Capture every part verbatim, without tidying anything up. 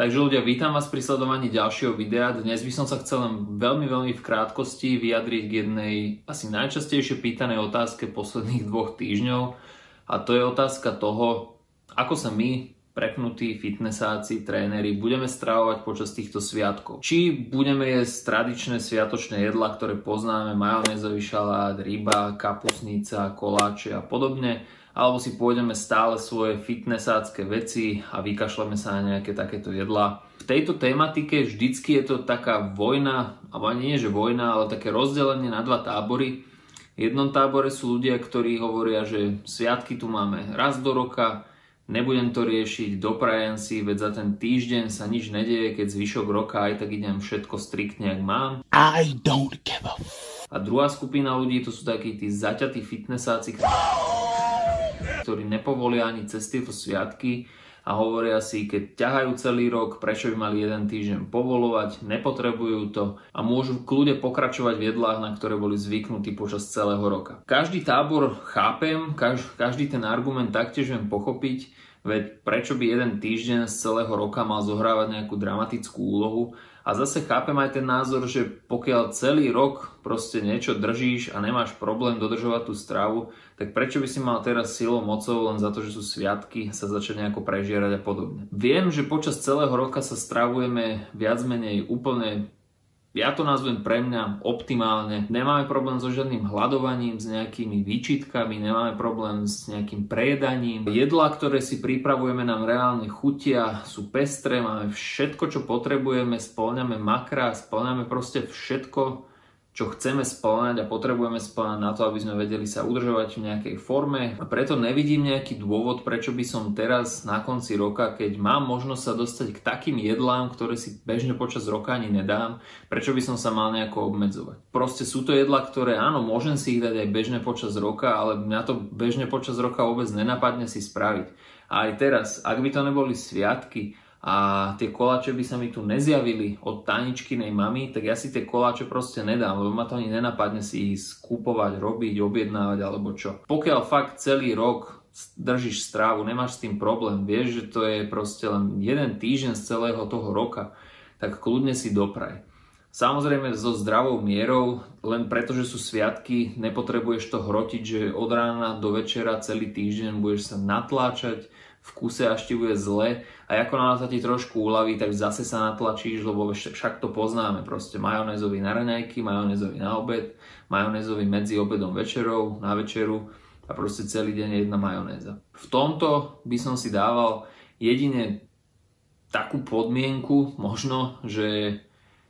Takže ľudia, vítam vás pri sledovaní ďalšieho videa. Dnes by som sa chcel len veľmi, veľmi v krátkosti vyjadriť k jednej asi najčastejšie pýtanej otázke posledných dvoch týždňov. A to je otázka toho, ako sa my, prepnutí fitnessáci, tréneri, budeme stravovať počas týchto sviatkov. Či budeme jesť tradičné sviatočné jedlá, ktoré poznáme, majonézový šalát, ryba, kapusnica, koláče a podobne, alebo si pôjdeme stále svoje fitnessácké veci a vykašľame sa na nejaké takéto jedlá. V tejto tematike vždycky je to taká vojna, alebo nie že vojna, ale také rozdelenie na dva tábory. V jednom tábore sú ľudia, ktorí hovoria, že sviatky tu máme raz do roka, nebudem to riešiť, doprajem si, veď za ten týždeň sa nič nedieje, keď zvyšok roka aj tak idem všetko striktne, jak mám. I don't give a f- A druhá skupina ľudí, to sú takí tí zaťatí fitnessáci, ktorí nepovolia ani cez tieto sviatky a hovoria si, keď ťahajú celý rok, prečo by mali jeden týždeň povolovať, nepotrebujú to a môžu kľude pokračovať v jedlách, na ktoré boli zvyknutí počas celého roka. Každý tábor chápem, každý ten argument taktiež viem pochopiť, veď prečo by jeden týždeň z celého roka mal zohrávať nejakú dramatickú úlohu. A zase chápem aj ten názor, že pokiaľ celý rok proste niečo držíš a nemáš problém dodržovať tú stravu, tak prečo by si mal teraz silou mocou len za to, že sú sviatky, sa začať nejako prežierať a podobne. Viem, že počas celého roka sa stravujeme viac menej úplne, ja to nazvem pre mňa optimálne. Nemáme problém so žiadnym hľadovaním, s nejakými výčitkami, nemáme problém s nejakým prejedaním. Jedlá, ktoré si pripravujeme, nám reálne chutia, sú pestré, máme všetko, čo potrebujeme, spĺňame makrá, spĺňame proste všetko, čo chceme spĺňať a potrebujeme spĺňať na to, aby sme vedeli sa udržovať v nejakej forme. A preto nevidím nejaký dôvod, prečo by som teraz na konci roka, keď mám možnosť sa dostať k takým jedlám, ktoré si bežne počas roka ani nedám, prečo by som sa mal nejako obmedzovať. Proste sú to jedlá, ktoré áno, môžem si ich dať aj bežne počas roka, ale mňa to bežne počas roka vôbec nenapadne si spraviť. A aj teraz, ak by to neboli sviatky, a tie koláče by sa mi tu nezjavili od Taničkinej mamy, tak ja si tie koláče proste nedám, lebo ma to ani nenapadne si ich skúpovať, robiť, objednávať alebo čo. Pokiaľ fakt celý rok držíš strávu, nemáš s tým problém, vieš, že to je proste len jeden týždeň z celého toho roka, tak kľudne si dopraj. Samozrejme so zdravou mierou, len preto, že sú sviatky, nepotrebuješ to hrotiť, že od rána do večera celý týždeň budeš sa natláčať, v kuse až ti bude zle a ako náhle sa ti trošku uľaví, tak zase sa natlačíš, lebo však to poznáme, proste majonézový na raňajky, majonézový na obed, majonézový medzi obedom večerou, na večeru a proste celý deň je jedna majonéza. V tomto by som si dával jedine takú podmienku, možno, že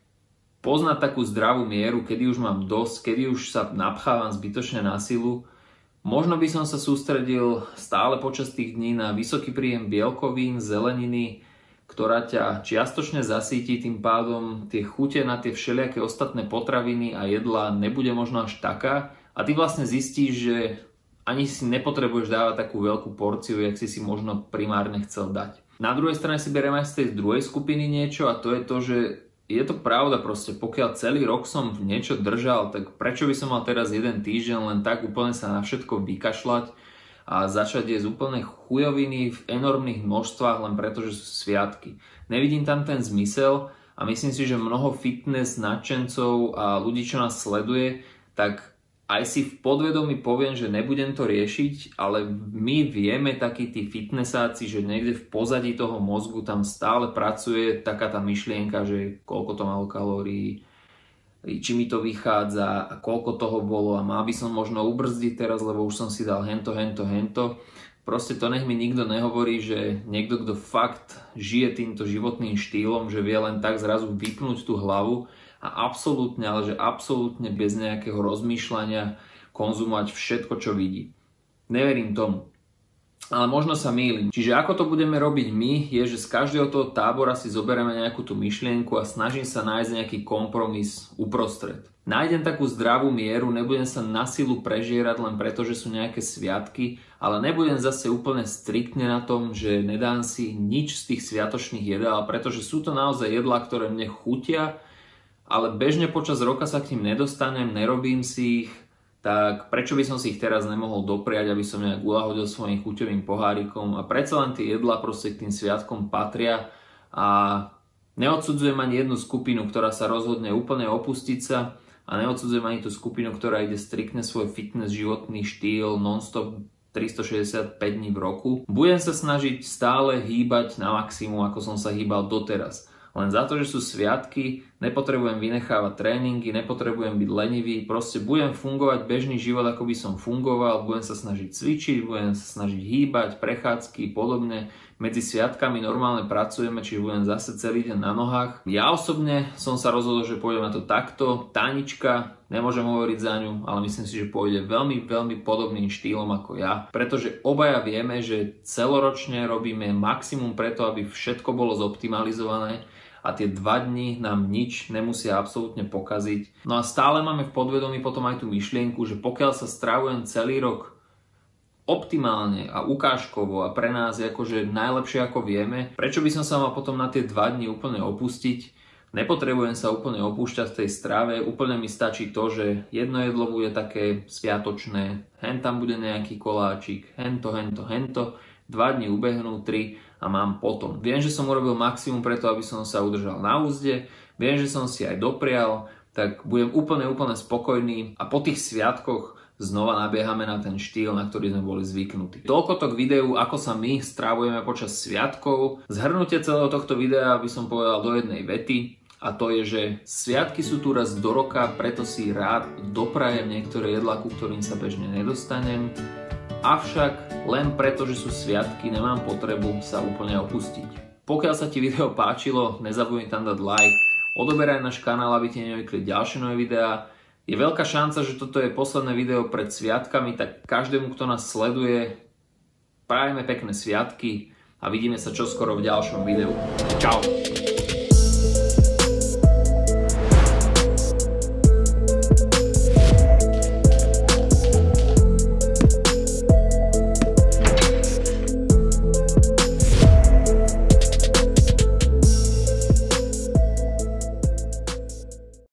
poznať takú zdravú mieru, kedy už mám dosť, kedy už sa napchávam zbytočne na silu. Možno by som sa sústredil stále počas tých dní na vysoký príjem bielkovín, zeleniny, ktorá ťa čiastočne zasíti, tým pádom tie chute na tie všelijaké ostatné potraviny a jedlá nebude možno až taká a ty vlastne zistíš, že ani si nepotrebuješ dávať takú veľkú porciu, jak si si možno primárne chcel dať. Na druhej strane si beriem aj z tej druhej skupiny niečo a to je to, že je to pravda proste, pokiaľ celý rok som niečo držal, tak prečo by som mal teraz jeden týždeň len tak úplne sa na všetko vykašľať a začať jesť úplne chujoviny v enormných množstvách len preto, že sú sviatky. Nevidím tam ten zmysel a myslím si, že mnoho fitness nadšencov a ľudí, čo nás sleduje, tak aj si v podvedomí poviem, že nebudem to riešiť, ale my vieme, takí tí fitnessáci, že niekde v pozadí toho mozgu tam stále pracuje taká tá myšlienka, že koľko to malo kalórií, či mi to vychádza a koľko toho bolo a mal by som možno ubrzdiť teraz, lebo už som si dal hento, hento, hento. Proste to nech mi nikto nehovorí, že niekto, kto fakt žije týmto životným štýlom, že vie len tak zrazu vypnúť tú hlavu a absolútne, ale že absolútne bez nejakého rozmýšľania konzumovať všetko, čo vidí. Neverím tomu. Ale možno sa mýlim. Čiže ako to budeme robiť my, je, že z každého toho tábora si zoberieme nejakú tú myšlienku a snažím sa nájsť nejaký kompromis uprostred. Nájdem takú zdravú mieru, nebudem sa na silu prežierať len preto, že sú nejaké sviatky, ale nebudem zase úplne striktne na tom, že nedám si nič z tých sviatočných jedál, pretože sú to naozaj jedlá, ktoré mne chutia, ale bežne počas roka sa k ním nedostanem, nerobím si ich, tak prečo by som si ich teraz nemohol dopriať, aby som nejak uľahodil svojim chuťovým pohárikom a predsa len tie jedlá proste k tým sviatkom patria a neodsudzujem ani jednu skupinu, ktorá sa rozhodne úplne opustiť sa a neodsudzujem ani tú skupinu, ktorá ide striktne svoj fitness, životný štýl non-stop tristošesťdesiatpäť dní v roku. Budem sa snažiť stále hýbať na maximum, ako som sa hýbal doteraz. Len za to, že sú sviatky, nepotrebujem vynechávať tréningy, nepotrebujem byť lenivý, proste budem fungovať bežný život, ako by som fungoval, budem sa snažiť cvičiť, budem sa snažiť hýbať, prechádzky, podobne. Medzi sviatkami normálne pracujeme, čiže budem zase celý deň na nohách. Ja osobne som sa rozhodol, že pôjdem na to takto. Tánička, nemôžem hovoriť za ňu, ale myslím si, že pôjde veľmi, veľmi podobným štýlom ako ja. Pretože obaja vieme, že celoročne robíme maximum preto, aby všetko bolo zoptimalizované a tie dva dni nám nič nemusia absolútne pokaziť. No a stále máme v podvedomí potom aj tú myšlienku, že pokiaľ sa stravujem celý rok optimálne a ukážkovo a pre nás je akože najlepšie ako vieme, prečo by som sa mal potom na tie dva dni úplne opustiť? Nepotrebujem sa úplne opúšťať v tej strave, úplne mi stačí to, že jedno jedlo bude také sviatočné, hen tam bude nejaký koláčik, hento, hento, hento, dva dni ubehnú, tri a mám potom. Viem, že som urobil maximum preto, aby som sa udržal na úzde, viem, že som si aj doprial, tak budem úplne, úplne spokojný a po tých sviatkoch znova nabiehame na ten štýl, na ktorý sme boli zvyknutí. Toľko to k videu, ako sa my strávujeme počas sviatkov. Zhrnutie celého tohto videa by som povedal do jednej vety a to je, že sviatky sú tu raz do roka, preto si rád doprajem niektoré jedlá, ku ktorým sa bežne nedostanem. Avšak len preto, že sú sviatky, nemám potrebu sa úplne opustiť. Pokiaľ sa ti video páčilo, nezabudni tam dať like, odoberaj náš kanál, aby ti nevykli ďalšie nové videá. Je veľká šanca, že toto je posledné video pred sviatkami, tak každému, kto nás sleduje, prajeme pekné sviatky a vidíme sa čoskoro v ďalšom videu. Čau!